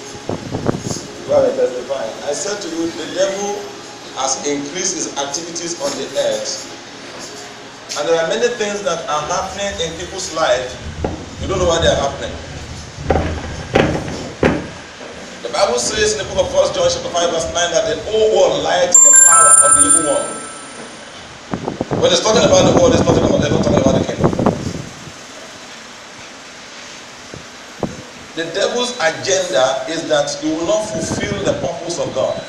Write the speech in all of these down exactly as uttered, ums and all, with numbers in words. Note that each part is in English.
Well, I testify. I said to you, the devil has increased his activities on the earth. And there are many things that are happening in people's life. You don't know why they are happening. The Bible says in the book of First John chapter five verse nine that the whole world lies in the power of the evil one. When it's talking about the world, it's talking about, they're not talking about the kingdom. The devil's agenda is that you will not fulfill the purpose of God.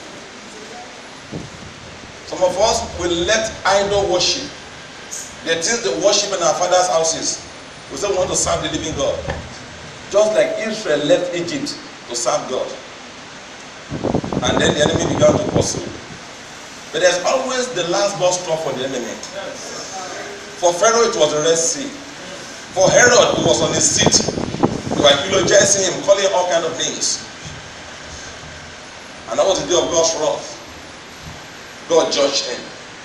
Some of us will let idol worship, the things they worship in our father's houses, we say we want to serve the living God. Just like Israel left Egypt to serve God. And then the enemy began to pursue. But there's always the last bus stop for the enemy. For Pharaoh it was the Red Sea. For Herod it was on his seat. They were eulogizing him, calling him all kinds of names. And that was the day of God's wrath. God judged him.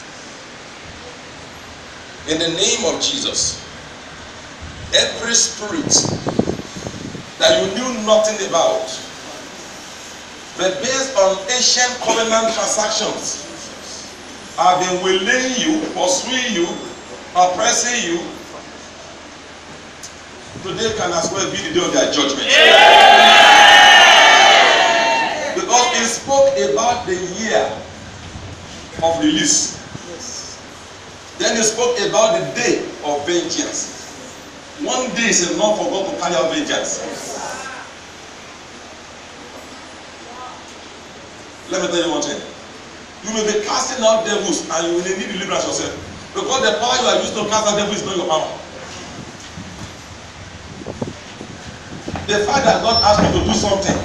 In the name of Jesus, every spirit that you knew nothing about, but based on ancient covenant transactions, have been waylaying you, pursuing you, oppressing you, today can as well be the day of their judgment. Yeah! Because he spoke about the year of release. Yes. Then he spoke about the day of vengeance. One day is enough for God to carry out vengeance. Yes. Let me tell you one thing. You may be casting out devils and you will need deliverance yourself. Because the power you are used to cast out devils is not your power. The fact that God asked you to do something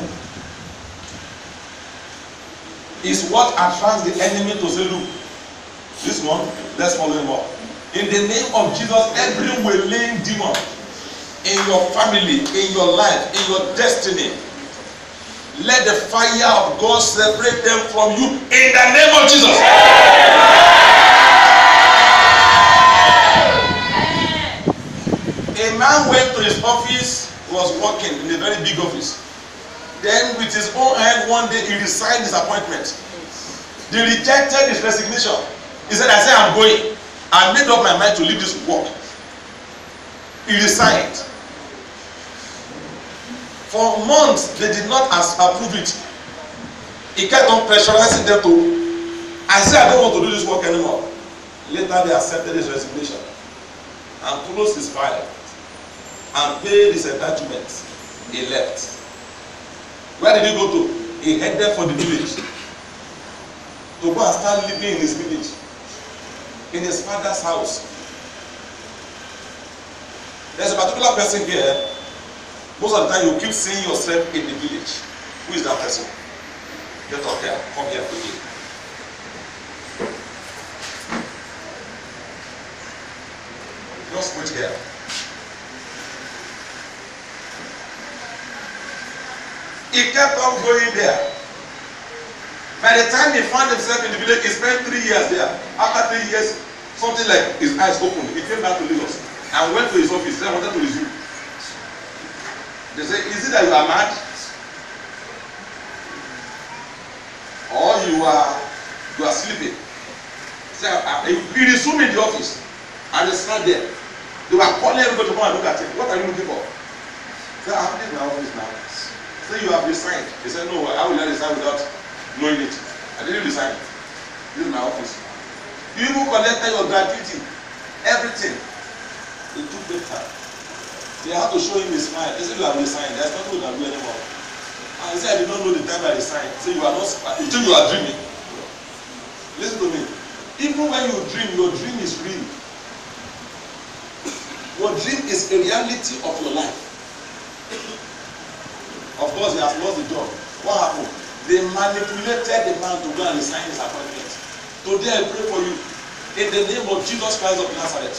is what attracts the enemy to say, look, this one, let's follow him up. In the name of Jesus, every waylaying demon in your family, in your life, in your destiny, let the fire of God separate them from you in the name of Jesus. A man went to his office, was working in a very big office. Then with his own hand one day he resigned his appointment. They rejected his resignation. He said, I said I'm going. I made up my mind to leave this work. He resigned. For months they did not approve it. He kept on pressurizing them to, I said I don't want to do this work anymore. Later they accepted his resignation and closed his file and paid his entitlements. He left. Where did he go to? He headed for the village. To go and start living in his village. In his father's house. There's a particular person here. Most of the time you keep seeing yourself in the village. Who is that person? Get up here. Come here quickly. Just wait here. He kept on going there. By the time he found himself in the village, he spent three years there. After three years, something like his eyes opened. He came back to Lagos and went to his office. Then wanted to resume. They say, is it that you are mad? Or you are you are sleeping? So, uh, he resumed in the office. And they sat there. They were calling everybody to come and look at him. What are you looking for? So I have this in my office now. So you have resigned. He said, no, how will I resign without knowing it? I didn't resign. This is my office. You even collected your gratuity. Everything. It took the time. They had to show him his smile. They said, you have resigned. There's nothing we can do anymore. And he said, I did not know the time I resigned. So you are not, you think you are dreaming. Listen to me. Even when you dream, your dream is real. Your dream is a reality of your life. Of course, he has lost the job. What happened? They manipulated the man to go and resign his appointment. Today I pray for you. In the name of Jesus Christ of Nazareth.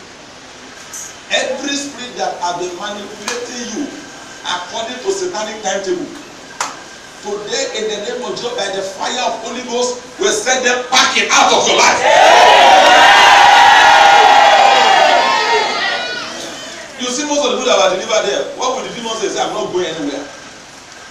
Every spirit that has been manipulating you according to satanic timetable. Today in the name of Jesus, by the fire of Holy Ghost, will send them packing out of your life. You see most of the people that were delivered there. What would the demons say? Say, I'm not going anywhere.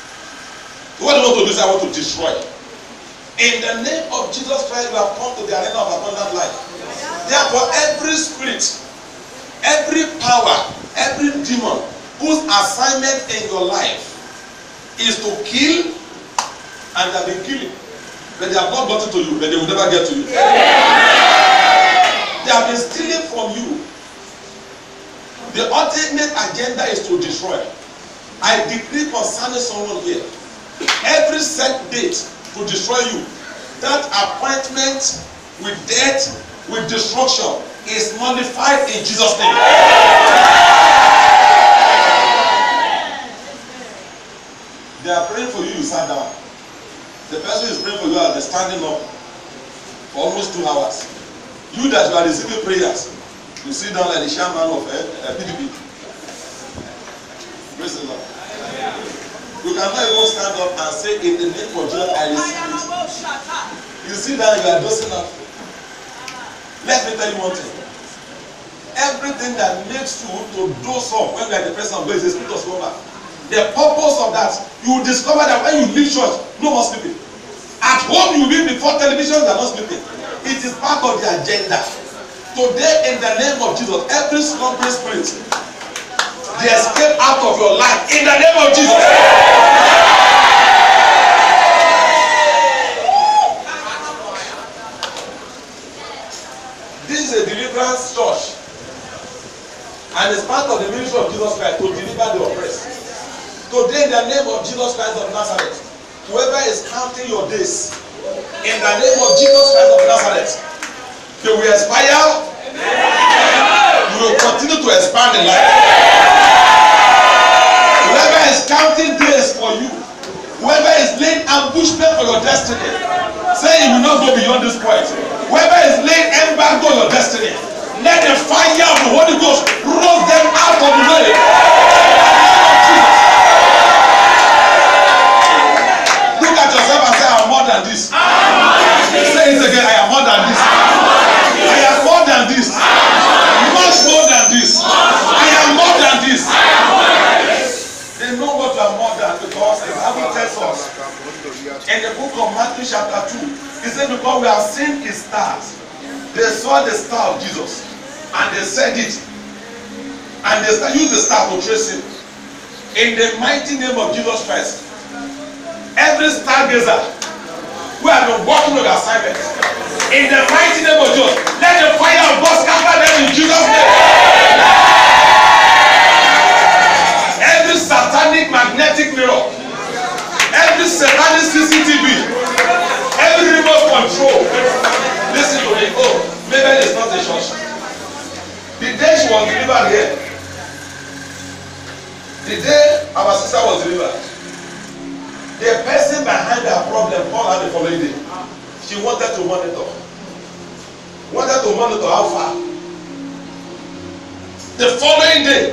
So what do you want to do? Is I want to destroy. In the name of Jesus Christ, we have come to the arena of abundant life. Therefore, every spirit, every power, every demon whose assignment in your life is to kill, and they have been killing, but they have not gotten to you, but they will never get to you. They have been stealing from you. The ultimate agenda is to destroy. I decree concerning someone here, every set date to destroy you, that appointment with death, with destruction, is nullified in Jesus' name. They are praying for you, you sat down. The person who is praying for you has been standing up for almost two hours. You that you are receiving prayers, you sit down like the chairman of uh, P D P. Praise the Lord. You cannot even stand up and say, in the name of Jesus, I receive it. You sit down, you are dozing up. Let me tell you one thing. Everything that makes you to doze off when you are the presence of God is the spirit of slumber. The purpose of that, you will discover that when you leave church, no more sleeping. At home, you will be before television, they are not sleeping. It is part of the agenda. Today, in the name of Jesus, every slumbering spirit, they escape out of your life in the name of Jesus. This is a deliverance church, and it's part of the ministry of Jesus Christ to deliver the oppressed. Today, in the name of Jesus Christ of Nazareth, whoever is counting your days, in the name of Jesus Christ of Nazareth, they will expire. You will continue to expand in life. Whoever is counting days for you, whoever is laying ambushment for your destiny, say you will not go beyond this point. Whoever is laying embargo on your destiny, let the fire of the Holy Ghost roast them out of the way. Look at yourself and say, I am more than this. Say it again, I am more than this. I am more than this. Much more than this. I am more than this. They know what you are more than, because the Bible tells us in the book of Matthew chapter two, it said, because we have seen his stars. They saw the star of Jesus and they said it, and they used the star to trace him. In the mighty name of Jesus Christ, every stargazer who has been working on the assignment, in the mighty name of Jesus, let the fire of God scatter them in Jesus' name. Every satanic magnetic mirror, every satanic C C T V, every remote control, listen to me. Oh, maybe it's not a church. The day she was delivered here, the day our sister was delivered, the person behind her problem called her the following day. She wanted to monitor. Wanted to monitor how far. The following day,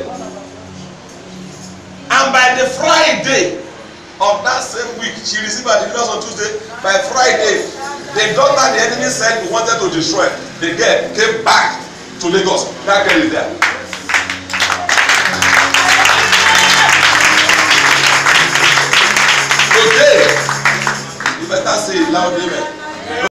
and by the Friday of that same week, she received her deliverance on Tuesday. By Friday, the daughter the enemy said he wanted to destroy, the girl came back to Lagos. That girl is there. Today, you better say it loud, amen.